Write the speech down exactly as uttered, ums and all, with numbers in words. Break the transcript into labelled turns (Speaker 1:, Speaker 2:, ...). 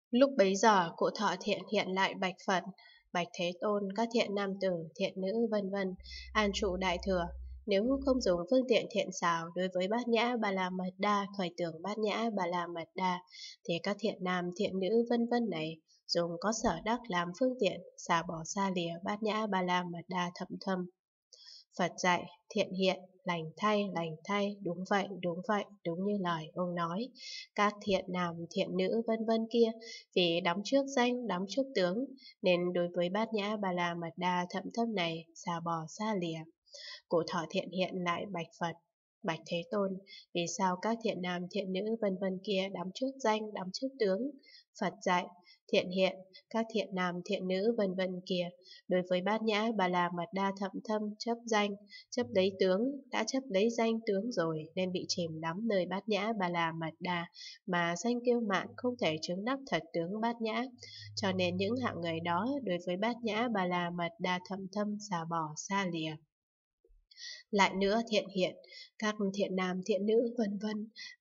Speaker 1: Lúc bấy giờ, cụ Thọ Thiện hiện lại bạch Phật: Bạch Thế Tôn, các thiện nam tử, thiện nữ vân vân, an trụ đại thừa, nếu không dùng phương tiện thiện xảo đối với Bát Nhã Ba La Mật Đa, khởi tưởng Bát Nhã Ba La Mật Đa, thì các thiện nam thiện nữ vân vân này dùng có sở đắc làm phương tiện, xả bỏ xa lìa Bát Nhã Ba La Mật Đa thậm thâm. Phật dạy: Thiện hiện, lành thay, lành thay, đúng vậy, đúng vậy, đúng như lời ông nói. Các thiện nam, thiện nữ vân vân kia, vì đóng trước danh, đóng trước tướng, nên đối với Bát Nhã Ba La Mật Đa thậm thâm này, xả bỏ xa lìa. Cụ Thọ Thiện hiện lại bạch Phật: Bạch Thế Tôn, vì sao các thiện nam, thiện nữ vân vân kia đóng trước danh, đóng trước tướng? Phật dạy: Thiện hiện, các thiện nam, thiện nữ vân vân kia, đối với Bát Nhã Ba La Mật Đa thậm thâm chấp danh, chấp lấy tướng, đã chấp lấy danh tướng rồi nên bị chìm đắm nơi Bát Nhã Ba La Mật Đa, mà danh kiêu mạn không thể chứng đắc thật tướng Bát Nhã. Cho nên những hạng người đó đối với Bát Nhã Ba La Mật Đa thậm thâm xả bỏ xa lìa. Lại nữa, thiện hiện, các thiện nam thiện nữ vân vân